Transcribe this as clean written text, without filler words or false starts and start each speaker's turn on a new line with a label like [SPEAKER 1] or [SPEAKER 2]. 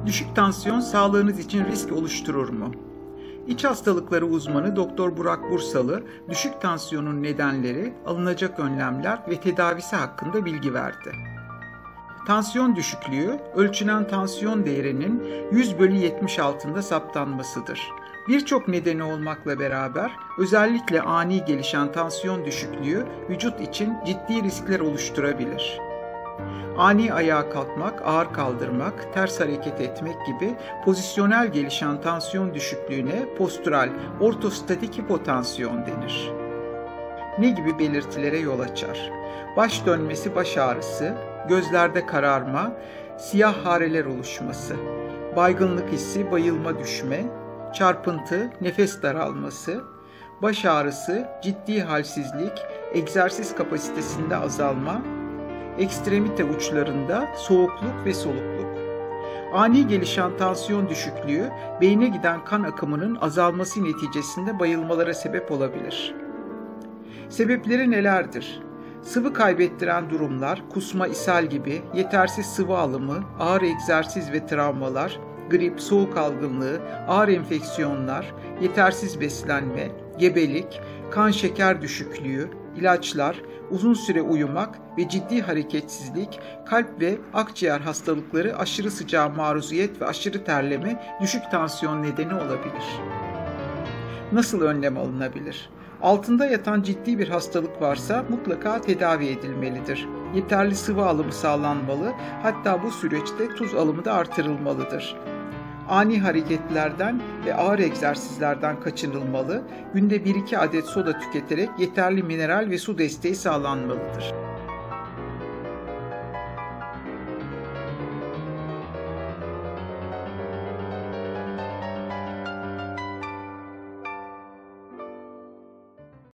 [SPEAKER 1] Düşük tansiyon sağlığınız için risk oluşturur mu? İç hastalıkları uzmanı Doktor Burak Bursalı, düşük tansiyonun nedenleri, alınacak önlemler ve tedavisi hakkında bilgi verdi. Tansiyon düşüklüğü, ölçülen tansiyon değerinin 100/70 altında saptanmasıdır. Birçok nedeni olmakla beraber özellikle ani gelişen tansiyon düşüklüğü vücut için ciddi riskler oluşturabilir. Ani ayağa kalkmak, ağır kaldırmak, ters hareket etmek gibi pozisyonel gelişen tansiyon düşüklüğüne postural, ortostatik hipotansiyon denir. Ne gibi belirtilere yol açar? Baş dönmesi, baş ağrısı, gözlerde kararma, siyah hareler oluşması, baygınlık hissi, bayılma, düşme, çarpıntı, nefes daralması, baş ağrısı, ciddi halsizlik, egzersiz kapasitesinde azalma, ekstremite uçlarında soğukluk ve solukluk. Ani gelişen tansiyon düşüklüğü, beyne giden kan akımının azalması neticesinde bayılmalara sebep olabilir. Sebepleri nelerdir? Sıvı kaybettiren durumlar, kusma, ishal gibi, yetersiz sıvı alımı, ağır egzersiz ve travmalar, grip, soğuk algınlığı, ağır enfeksiyonlar, yetersiz beslenme, gebelik, kan şeker düşüklüğü, ilaçlar, uzun süre uyumak ve ciddi hareketsizlik, kalp ve akciğer hastalıkları, aşırı sıcağa maruziyet ve aşırı terleme düşük tansiyon nedeni olabilir. Nasıl önlem alınabilir? Altında yatan ciddi bir hastalık varsa mutlaka tedavi edilmelidir. Yeterli sıvı alımı sağlanmalı, hatta bu süreçte tuz alımı da artırılmalıdır. Ani hareketlerden ve ağır egzersizlerden kaçınılmalı, günde 1-2 adet soda tüketerek yeterli mineral ve su desteği sağlanmalıdır.